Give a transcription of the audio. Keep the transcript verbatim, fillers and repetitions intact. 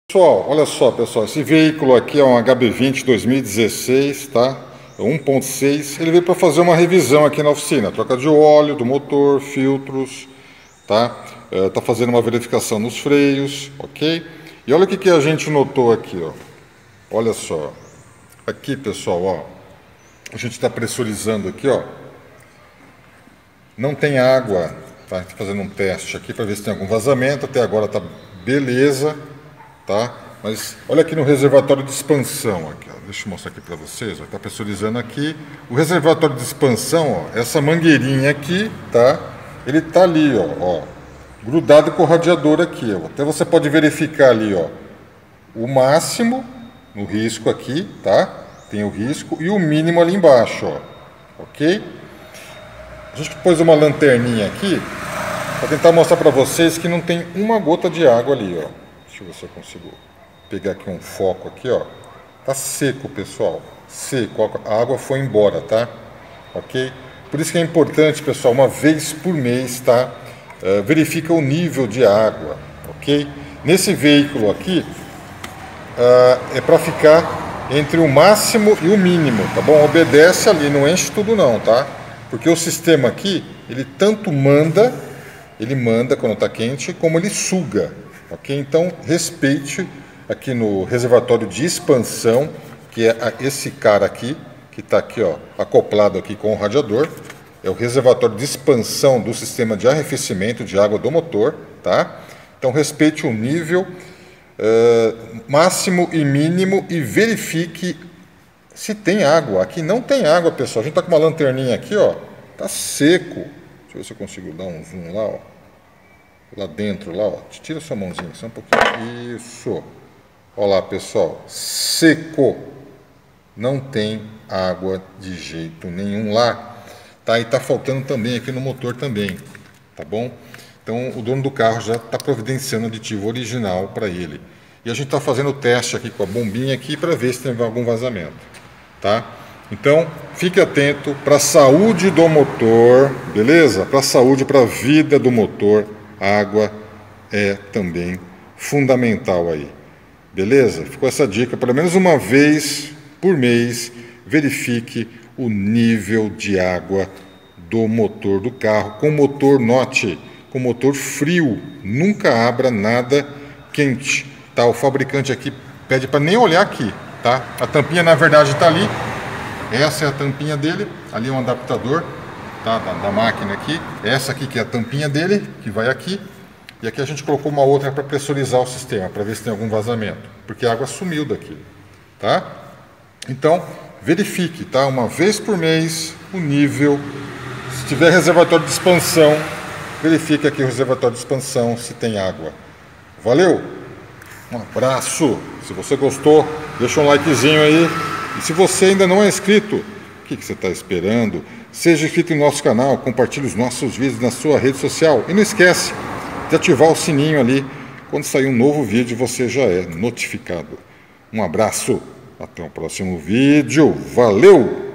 Pessoal, olha só, pessoal, esse veículo aqui é um H B vinte dois mil e dezesseis, tá? É um ponto seis. Ele veio para fazer uma revisão aqui na oficina, troca de óleo do motor, filtros, tá? É, tá fazendo uma verificação nos freios, ok? E olha o que que a gente notou aqui, ó. Olha só, aqui, pessoal, ó, a gente está pressurizando aqui, ó. Não tem água, tá? A gente tá fazendo um teste aqui para ver se tem algum vazamento. Até agora tá beleza. Tá? Mas olha aqui no reservatório de expansão, aqui, ó. Deixa eu mostrar aqui para vocês, está pressurizando aqui. O reservatório de expansão, ó, essa mangueirinha aqui, tá? Ele está ali, ó, ó, grudado com o radiador aqui, ó. Até você pode verificar ali, ó, o máximo no risco aqui, tá? Tem o risco e o mínimo ali embaixo, ó, ok? A gente pôs uma lanterninha aqui para tentar mostrar para vocês que não tem uma gota de água ali, ó. Deixa eu ver se eu consigo pegar aqui um foco aqui, ó. Tá seco, pessoal. Seco. A água foi embora, tá? Ok? Por isso que é importante, pessoal, uma vez por mês, tá? Uh, verifica o nível de água, ok? Nesse veículo aqui, uh, é para ficar entre o máximo e o mínimo, tá bom? Obedece ali, não enche tudo não, tá? Porque o sistema aqui, ele tanto manda, ele manda quando tá quente, como ele suga. Ok? Então, respeite aqui no reservatório de expansão, que é esse cara aqui, que está aqui, ó, acoplado aqui com o radiador. É o reservatório de expansão do sistema de arrefecimento de água do motor, tá? Então, respeite o nível uh, máximo e mínimo e verifique se tem água. Aqui não tem água, pessoal. A gente está com uma lanterninha aqui, ó, tá seco. Deixa eu ver se eu consigo dar um zoom lá, ó. Lá dentro, lá, ó. Tira sua mãozinha, só um pouquinho. Isso. Olha lá, pessoal. Seco. Não tem água de jeito nenhum lá. Tá? E tá faltando também aqui no motor também. Tá bom? Então, o dono do carro já está providenciando aditivo original para ele. E a gente está fazendo o teste aqui com a bombinha aqui para ver se tem algum vazamento. Tá? Então, fique atento para a saúde do motor, beleza? Para a saúde, para a vida do motor. Água é também fundamental aí, beleza? Ficou essa dica, pelo menos uma vez por mês, verifique o nível de água do motor do carro, com motor, note, com motor frio, nunca abra nada quente, tá? O fabricante aqui pede para nem olhar aqui, tá? A tampinha na verdade está ali, essa é a tampinha dele, ali é um adaptador, tá, da, da máquina aqui, essa aqui que é a tampinha dele, que vai aqui, e aqui a gente colocou uma outra para pressurizar o sistema, para ver se tem algum vazamento, porque a água sumiu daqui, tá? Então, verifique, tá, uma vez por mês, o nível, se tiver reservatório de expansão, verifique aqui o reservatório de expansão se tem água. Valeu? Um abraço, se você gostou, deixa um likezinho aí, e se você ainda não é inscrito, o que, que você está esperando? Seja inscrito em nosso canal, compartilhe os nossos vídeos na sua rede social e não esquece de ativar o sininho ali. Quando sair um novo vídeo você já é notificado. Um abraço, até o próximo vídeo, valeu!